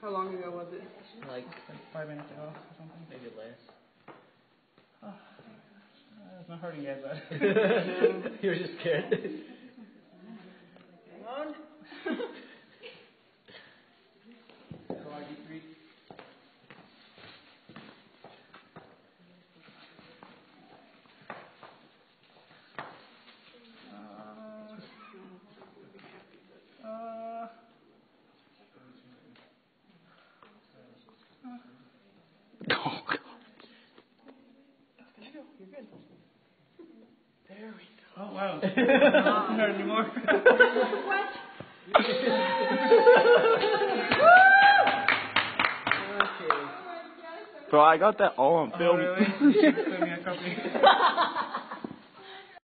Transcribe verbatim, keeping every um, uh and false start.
How long ago was it? Like, like five minutes ago or something. Maybe less. Oh, it's not hurting yet, but you were just scared. One. Go R D three. Oh, God. You're good. There we go. Oh, wow. It doesn't hurt anymore. What? Bro, I got that all on film. Oh, really? You should send me a copy.